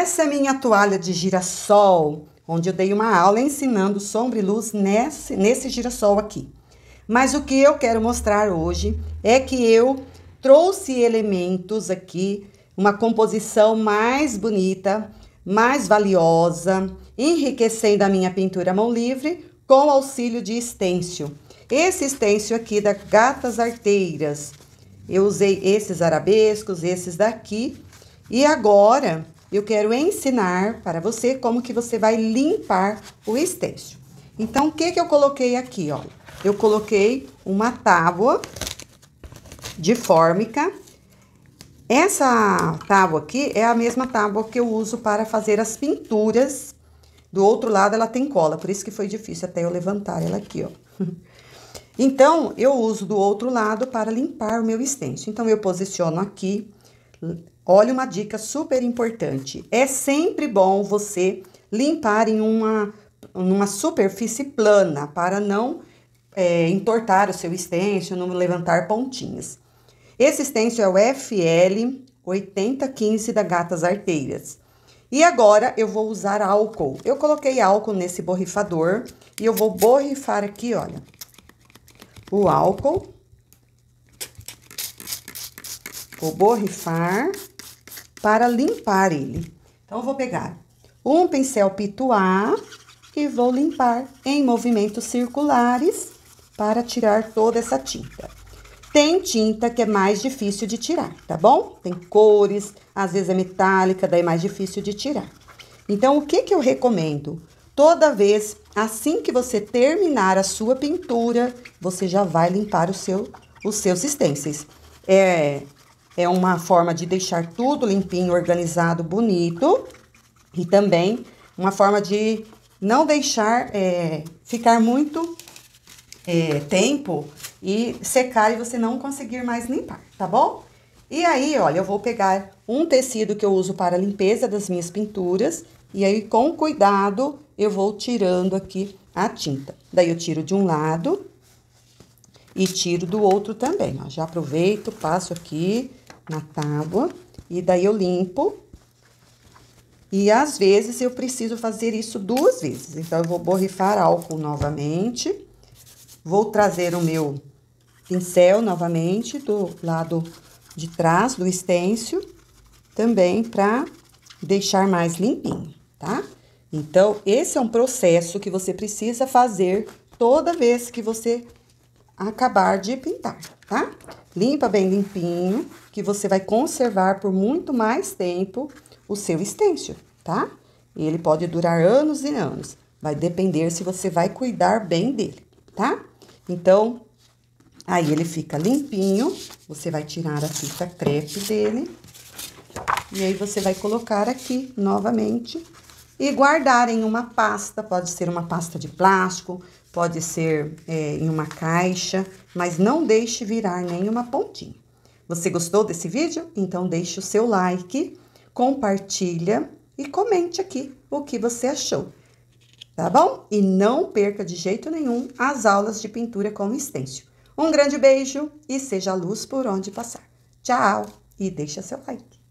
Essa é minha toalha de girassol, onde eu dei uma aula ensinando sombra e luz nesse girassol aqui. Mas o que eu quero mostrar hoje é que eu trouxe elementos aqui, uma composição mais bonita, mais valiosa, enriquecendo a minha pintura à mão livre com auxílio de estêncil. Esse estêncil aqui da Gatas Arteiras. Eu usei esses arabescos, esses daqui. E agora eu quero ensinar para você como que você vai limpar o estêncil. Então, o que eu coloquei aqui, ó? Eu coloquei uma tábua de fórmica. Essa tábua aqui é a mesma tábua que eu uso para fazer as pinturas. Do outro lado ela tem cola, por isso que foi difícil até eu levantar ela aqui, ó. Então, eu uso do outro lado para limpar o meu estêncil. Então, eu posiciono aqui. Olha uma dica super importante. É sempre bom você limpar em uma superfície plana para não entortar o seu estêncil, não levantar pontinhas. Esse estêncil é o FL 8015 da Gatas Arteiras. E agora eu vou usar álcool. Eu coloquei álcool nesse borrifador e eu vou borrifar aqui, olha, o álcool. Vou borrifar para limpar ele. Então, eu vou pegar um pincel pituá e vou limpar em movimentos circulares para tirar toda essa tinta. Tem tinta que é mais difícil de tirar, tá bom? Tem cores, às vezes é metálica, daí é mais difícil de tirar. Então, o que eu recomendo? Toda vez, assim que você terminar a sua pintura, você já vai limpar os seus stencils. É uma forma de deixar tudo limpinho, organizado, bonito. E também uma forma de não deixar ficar muito tempo e secar e você não conseguir mais limpar, tá bom? E aí, olha, eu vou pegar um tecido que eu uso para a limpeza das minhas pinturas. E aí, com cuidado, eu vou tirando aqui a tinta. Daí, eu tiro de um lado e tiro do outro também, ó. Já aproveito, passo aqui na tábua e daí eu limpo. E às vezes eu preciso fazer isso 2 vezes. Então, eu vou borrifar álcool novamente. Vou trazer o meu pincel novamente do lado de trás do estêncil, também para deixar mais limpinho, tá? Então, esse é um processo que você precisa fazer toda vez que você acabar de pintar, tá? Limpa bem limpinho, que você vai conservar por muito mais tempo o seu estêncil, tá? E ele pode durar anos e anos. Vai depender se você vai cuidar bem dele, tá? Então, aí ele fica limpinho. Você vai tirar a fita crepe dele. E aí, você vai colocar aqui novamente e guardar em uma pasta. Pode ser uma pasta de plástico, pode ser em uma caixa, mas não deixe virar nenhuma pontinha. Você gostou desse vídeo? Então, deixe o seu like, compartilha e comente aqui o que você achou, tá bom? E não perca de jeito nenhum as aulas de pintura com estêncil. Um grande beijo e seja a luz por onde passar. Tchau! E deixa seu like.